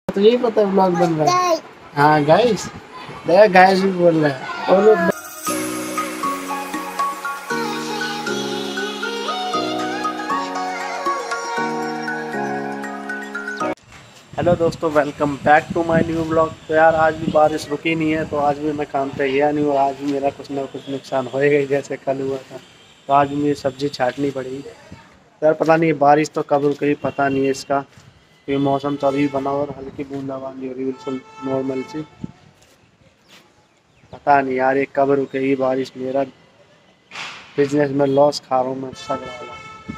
तो यही पता है ब्लॉग बन रहा है। हाँ गाइस, देखा गाइस भी बोल रहा है और लोग। हेलो दोस्तों, welcome back to my new blog. तो यार आज भी बारिश रुकी नहीं है, तो आज भी मैं काम पे गया नहीं और आज भी मेरा कुछ ना कुछ नुकसान होएगा ही, जैसे कल हुआ था। तो आज भी मुझे सब्जी छाटनी पड़ी। तो यार पता नहीं बारिश तो कब रुकेगी, पता नहीं है इसका। ये मौसम तो अभी बना और हल्की बूंदाबांदी हो रही, बिल्कुल नॉर्मल सी। पता नहीं यार ये कब रुकेगी बारिश। मेरा बिजनेस में लॉस खा रहा हूँ मैं सग वाला।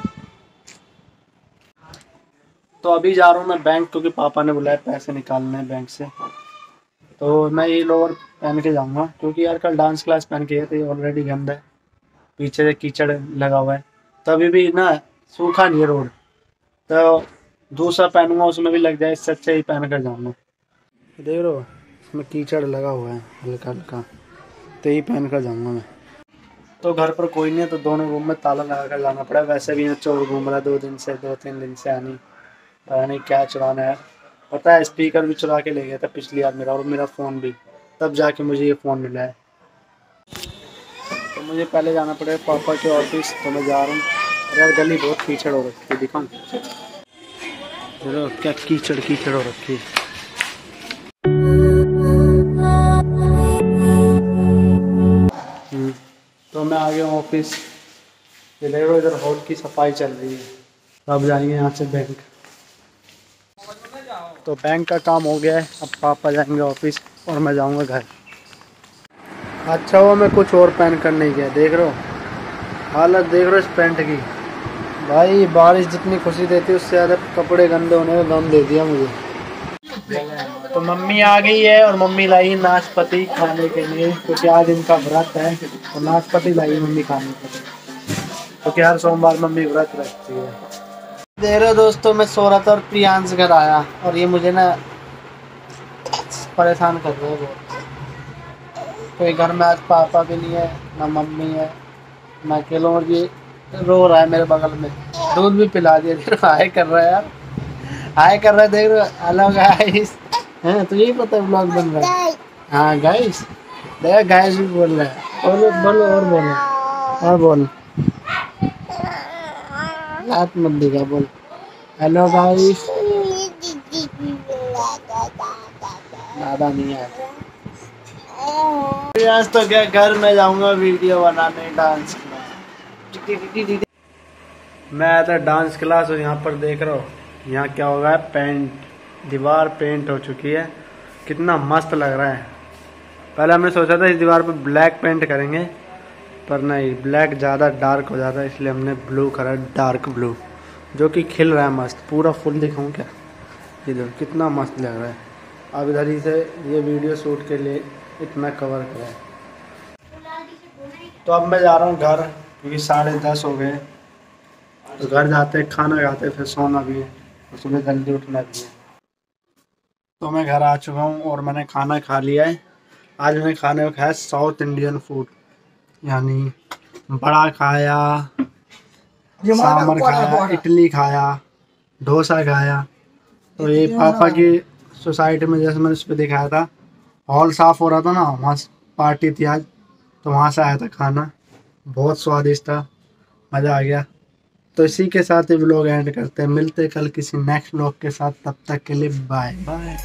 तो अभी जा रहा हूँ मैं बैंक, क्योंकि पापा ने बुलाया पैसे निकालने हैं बैंक से। तो मैं ये लोअर पहन के जाऊँगा, क्योंकि यार कल डांस क्लास पहन के गए थे, ऑलरेडी गंदा है, पीछे से कीचड़ लगा हुआ है। तभी भी ना सूखा नहीं है रोड, तो दूसरा पहनूंगा उसमें भी लग जाए, इससे अच्छा ही पहन कर जाऊँगा। देख रहे हो इसमें कीचड़ लगा हुआ है हल्का हल्का, तो यही पहन कर जाऊँगा मैं। तो घर पर कोई नहीं है, तो दोनों रूम में ताला लगा कर जाना पड़ा। वैसे भी यहाँ चोर घूम रहा है 2-3 दिन से आनी, पता नहीं क्या चुराना है। पता है स्पीकर भी चुरा के ले गया था पिछली बार मेरा, और मेरा फ़ोन भी, तब जाके मुझे ये फ़ोन मिला है। तो मुझे पहले जाना पड़ेगा पापा के ऑफिस, तो मैं जा रहा हूँ। अरे यार गली बहुत कीचड़ हो रखी है, दिखाऊँ चलो क्या कीचड़ कीचड़ हो रखी है। तो मैं आ गया हूँ ऑफिस। ये देख लो इधर हॉल की सफाई चल रही है। अब जाएंगे यहाँ से बैंक। तो बैंक का काम हो गया है, अब पापा जाएंगे ऑफिस और मैं जाऊँगा घर। अच्छा हुआ मैं कुछ और पहन कर नहीं गया। देख रहे हो हालत, देख रहे हो इस पैंट की। भाई बारिश जितनी खुशी देती है उससे ज़्यादा कपड़े गंदे होने का गम दे दिया मुझे। तो मम्मी आ गई है और मम्मी लाई नाशपाती खाने के लिए, क्योंकि आज इनका व्रत है। तो नाशपाती लाई मम्मी खाने के लिए, क्योंकि हर सोमवार मम्मी व्रत रखती है। देख रहे हो दोस्तों, मैं सो रहा था और प्रियांश घर आया और ये मुझे ना परेशान कर रहे हैं बहुत। तो घर में आज पापा भी नहीं है, ना मम्मी है, मैं अकेला हूँ। और ये रो रहा है मेरे बगल में, दूध भी पिला दिया। देख रहे हाय कर रहा है यार, हाय कर रहा है। देख रहे हेलो गाइस, हैं तो यही पता है ब्लॉग बन रहा है। हाँ गाइस, देखा गाइस भी बोल रहा है। और बोलो और बोलो और बोल, रात मत दिखा, बोल हेलो गाइस। दादा नहीं है आज तो क्या, घर में जाऊंगा वीडियो बनाने डांस क्लास। मैं आया था डांस क्लास और यहाँ पर देख रहा हो यहाँ क्या हो गया है, पेंट, दीवार पेंट हो चुकी है। कितना मस्त लग रहा है। पहले हमने सोचा था इस दीवार पर ब्लैक पेंट करेंगे, पर नहीं, ब्लैक ज़्यादा डार्क हो जाता है, इसलिए हमने ब्लू करा, डार्क ब्लू, जो कि खिल रहा है मस्त। पूरा फुल दिखाऊं क्या, इधर कितना मस्त लग रहा है। अब इधर ही से ये वीडियो शूट के लिए इतना कवर करा है। तो अब मैं जा रहा हूँ घर, क्योंकि 10:30 हो गए। तो घर जाते खाना खाते फिर सोना भी है और सुबह जल्दी उठना भी है। तो मैं घर आ चुका हूँ और मैंने खाना खा लिया है। आज मैंने खाने में खाया साउथ इंडियन फूड, यानी बड़ा खाया, सांभर खाया, इडली खाया, डोसा खाया। तो ये पापा की सोसाइटी में, जैसे मैंने उस पर दिखाया था, हॉल साफ हो रहा था ना, वहाँ पार्टी थी आज, तो वहाँ से आया था खाना। बहुत स्वादिष्ट था, मज़ा आ गया। तो इसी के साथ ये व्लॉग एंड करते हैं। मिलते हैं कल किसी नेक्स्ट व्लॉग के साथ, तब तक के लिए बाय बाय।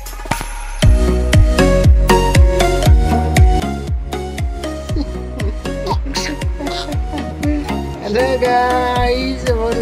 Hello guys.